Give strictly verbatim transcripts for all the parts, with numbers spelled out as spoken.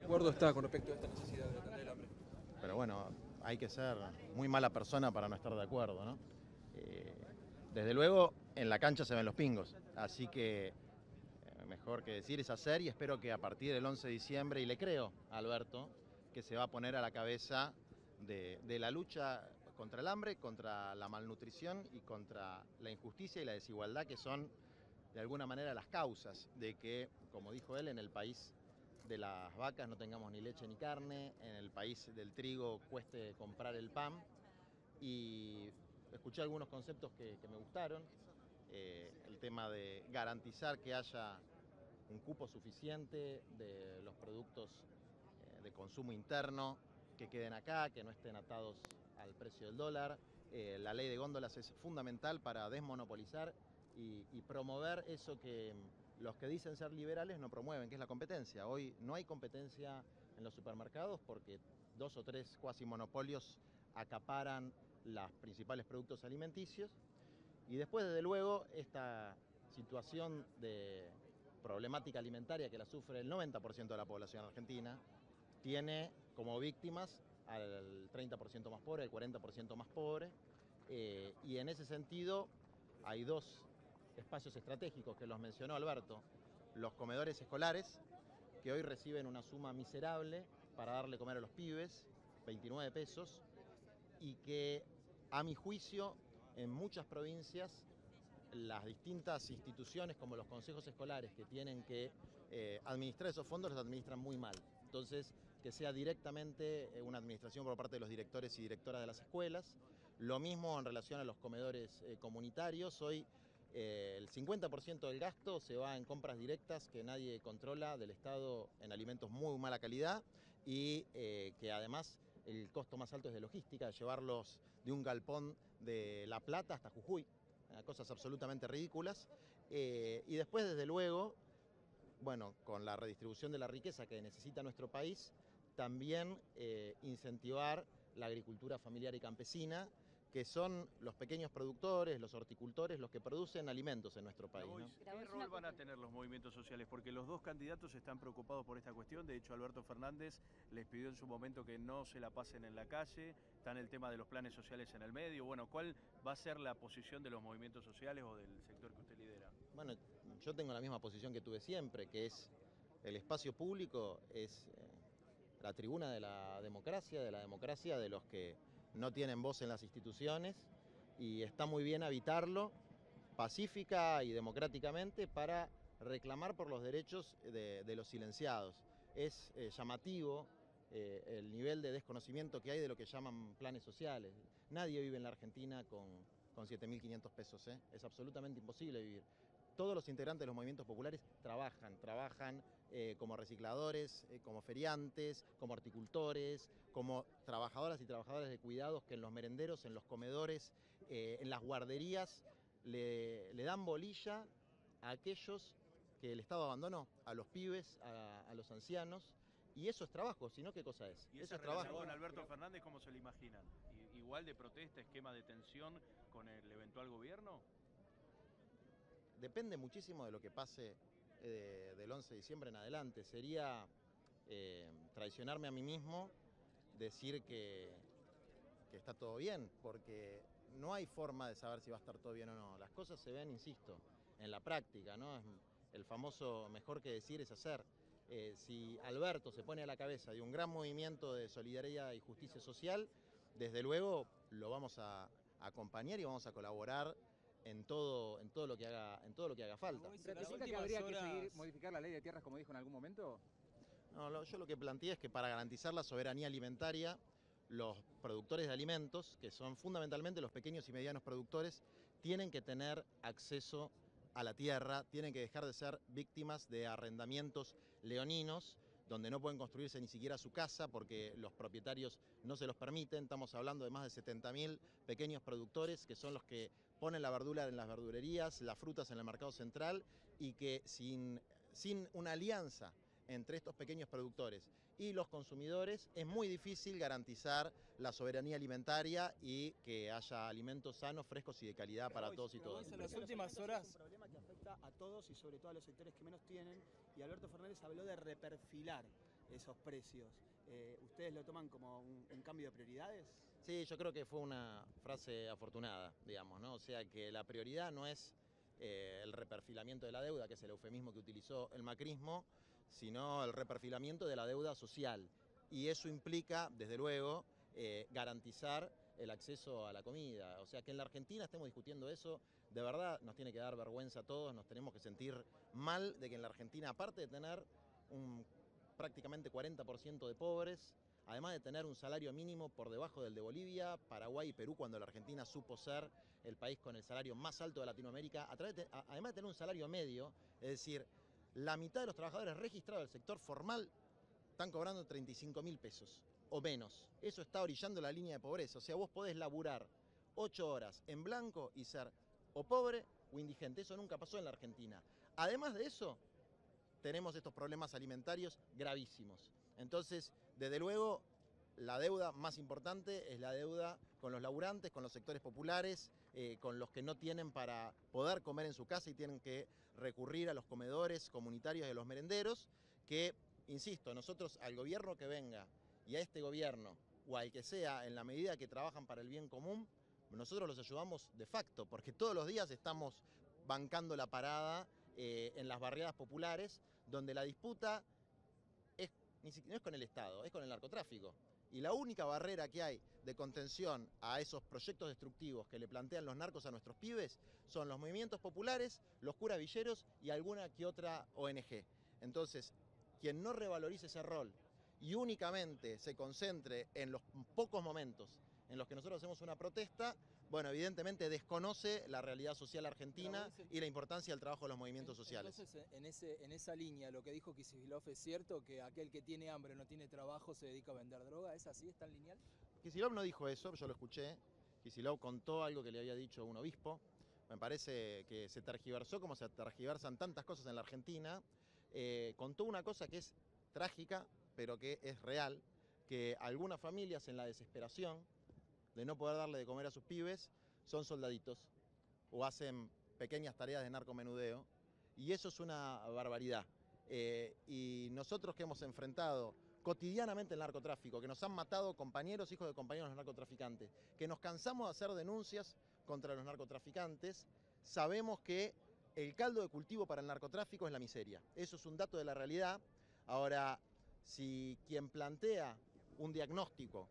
acuerdo está con respecto a esta necesidad de atender el hambre? Pero bueno, hay que ser muy mala persona para no estar de acuerdo, ¿no? Eh, desde luego, en la cancha se ven los pingos, así que eh, mejor que decir es hacer, y espero que a partir del once de diciembre, y le creo a Alberto, que se va a poner a la cabeza de, de la lucha contra el hambre, contra la malnutrición y contra la injusticia y la desigualdad, que son de alguna manera las causas de que, como dijo él, en el país de las vacas no tengamos ni leche ni carne, en el país del trigo cueste comprar el pan. Y escuché algunos conceptos que, que me gustaron, eh, el tema de garantizar que haya un cupo suficiente de los productos eh, de consumo interno que queden acá, que no estén atados al precio del dólar. Eh, la ley de góndolas es fundamental para desmonopolizar y, y promover eso que los que dicen ser liberales no promueven, que es la competencia. Hoy no hay competencia en los supermercados porque dos o tres cuasi monopolios acaparan los principales productos alimenticios. Y después, desde luego, esta situación de problemática alimentaria que la sufre el noventa por ciento de la población argentina, tiene como víctimas al treinta por ciento más pobre, al cuarenta por ciento más pobre, eh, y en ese sentido hay dos espacios estratégicos que los mencionó Alberto: los comedores escolares, que hoy reciben una suma miserable para darle comer a los pibes, veintinueve pesos, y que, a mi juicio, en muchas provincias las distintas instituciones como los consejos escolares que tienen que eh, administrar esos fondos los administran muy mal. Entonces, que sea directamente eh, una administración por parte de los directores y directoras de las escuelas. Lo mismo en relación a los comedores eh, comunitarios. Hoy eh, el cincuenta por ciento del gasto se va en compras directas que nadie controla del Estado en alimentos muy mala calidad, y eh, que además el costo más alto es de logística, llevarlos de un galpón de La Plata hasta Jujuy. Cosas absolutamente ridículas. Eh, y después, desde luego, bueno, con la redistribución de la riqueza que necesita nuestro país, también eh, incentivar la agricultura familiar y campesina, que son los pequeños productores, los horticultores, los que producen alimentos en nuestro país, ¿no? ¿Qué rol van a tener los movimientos sociales? Porque los dos candidatos están preocupados por esta cuestión. De hecho, Alberto Fernández les pidió en su momento que no se la pasen en la calle. Está en el tema de los planes sociales en el medio. Bueno, ¿cuál va a ser la posición de los movimientos sociales o del sector que usted lidera? Bueno, yo tengo la misma posición que tuve siempre, que es el espacio público es eh, la tribuna de la democracia, de la democracia de los que no tienen voz en las instituciones, y está muy bien habitarlo pacífica y democráticamente para reclamar por los derechos de, de los silenciados. Es eh, llamativo eh, el nivel de desconocimiento que hay de lo que llaman planes sociales. Nadie vive en la Argentina con, con siete mil quinientos pesos, ¿eh? Es absolutamente imposible vivir. Todos los integrantes de los movimientos populares trabajan, trabajan eh, como recicladores, eh, como feriantes, como horticultores, como trabajadoras y trabajadores de cuidados que en los merenderos, en los comedores, eh, en las guarderías le, le dan bolilla a aquellos que el Estado abandonó, a los pibes, a, a los ancianos. Y eso es trabajo, si no, ¿qué cosa es? ¿Y Eso esa es relación trabajo. con Alberto Fernández cómo se lo imaginan? ¿Igual de protesta, esquema de tensión con el eventual gobierno? Depende muchísimo de lo que pase eh, del once de diciembre en adelante. Sería eh, traicionarme a mí mismo decir que, que está todo bien, porque no hay forma de saber si va a estar todo bien o no. Las cosas se ven, insisto, en la práctica, ¿no? Es el famoso mejor que decir es hacer. Eh, si Alberto se pone a la cabeza de un gran movimiento de solidaridad y justicia social, desde luego lo vamos a, a acompañar y vamos a colaborar en todo, en todo lo que haga, en todo lo que haga falta. ¿Ratifica que habría horas... que seguir modificar la ley de tierras, como dijo en algún momento? No, lo, yo lo que planteé es que para garantizar la soberanía alimentaria, los productores de alimentos, que son fundamentalmente los pequeños y medianos productores, tienen que tener acceso a la tierra, tienen que dejar de ser víctimas de arrendamientos leoninos, donde no pueden construirse ni siquiera su casa porque los propietarios no se los permiten. Estamos hablando de más de setenta mil pequeños productores que son los que ponen la verdura en las verdurerías, las frutas en el mercado central, y que sin, sin una alianza entre estos pequeños productores y los consumidores es muy difícil garantizar la soberanía alimentaria y que haya alimentos sanos, frescos y de calidad para todos y todas. En las últimas horas es un problema que afecta a todos y sobre todo a los sectores que menos tienen, y Alberto Fernández habló de reperfilar esos precios. Eh, ¿Ustedes lo toman como un, un cambio de prioridades? Sí, yo creo que fue una frase afortunada, digamos, ¿no? O sea, que la prioridad no es eh, el reperfilamiento de la deuda, que es el eufemismo que utilizó el macrismo, sino el reperfilamiento de la deuda social. Y eso implica, desde luego, eh, garantizar el acceso a la comida. O sea, que en la Argentina estemos discutiendo eso, de verdad nos tiene que dar vergüenza a todos, nos tenemos que sentir mal de que en la Argentina, aparte de tener un prácticamente cuarenta por ciento de pobres, además de tener un salario mínimo por debajo del de Bolivia, Paraguay y Perú, cuando la Argentina supo ser el país con el salario más alto de Latinoamérica, a través de, a, además de tener un salario medio, es decir, la mitad de los trabajadores registrados del sector formal están cobrando treinta y cinco mil pesos o menos. Eso está orillando la línea de pobreza. O sea, vos podés laburar ocho horas en blanco y ser o pobre o indigente. Eso nunca pasó en la Argentina. Además de eso, tenemos estos problemas alimentarios gravísimos. Entonces, desde luego, la deuda más importante es la deuda con los laburantes, con los sectores populares, eh, con los que no tienen para poder comer en su casa y tienen que recurrir a los comedores comunitarios de los merenderos, que, insisto, nosotros al gobierno que venga y a este gobierno o al que sea, en la medida que trabajan para el bien común, nosotros los ayudamos de facto, porque todos los días estamos bancando la parada eh, en las barriadas populares, donde la disputa es, no es con el Estado, es con el narcotráfico. Y la única barrera que hay de contención a esos proyectos destructivos que le plantean los narcos a nuestros pibes son los movimientos populares, los curas villeros y alguna que otra O N G. Entonces, quien no revalorice ese rol y únicamente se concentre en los pocos momentos en los que nosotros hacemos una protesta, bueno, evidentemente desconoce la realidad social argentina y la importancia del trabajo de los movimientos sociales. Entonces, en, ese, en esa línea, lo que dijo Kicillof es cierto, que aquel que tiene hambre, no tiene trabajo, se dedica a vender droga, ¿es así? ¿Es tan lineal? Kicillof no dijo eso, yo lo escuché. Kicillof contó algo que le había dicho un obispo. Me parece que se tergiversó como se tergiversan tantas cosas en la Argentina. Eh, contó una cosa que es trágica, pero que es real, que algunas familias en la desesperación de no poder darle de comer a sus pibes son soldaditos o hacen pequeñas tareas de narcomenudeo, y eso es una barbaridad. Eh, y nosotros que hemos enfrentado cotidianamente el narcotráfico, que nos han matado compañeros, hijos de compañeros de los narcotraficantes, que nos cansamos de hacer denuncias contra los narcotraficantes, sabemos que el caldo de cultivo para el narcotráfico es la miseria. Eso es un dato de la realidad. Ahora, si quien plantea un diagnóstico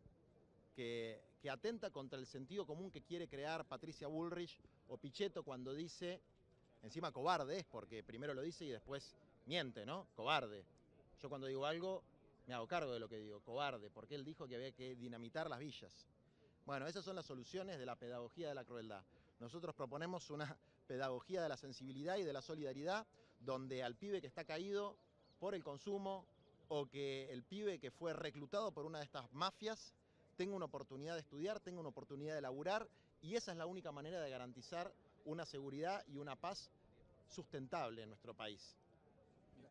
que, que atenta contra el sentido común que quiere crear Patricia Bullrich o Pichetto cuando dice, encima cobarde es, porque primero lo dice y después miente, ¿no? Cobarde. Yo cuando digo algo me hago cargo de lo que digo, cobarde, porque él dijo que había que dinamitar las villas. Bueno, esas son las soluciones de la pedagogía de la crueldad. Nosotros proponemos una pedagogía de la sensibilidad y de la solidaridad, donde al pibe que está caído por el consumo o que el pibe que fue reclutado por una de estas mafias tenga una oportunidad de estudiar, tenga una oportunidad de laburar, y esa es la única manera de garantizar una seguridad y una paz sustentable en nuestro país.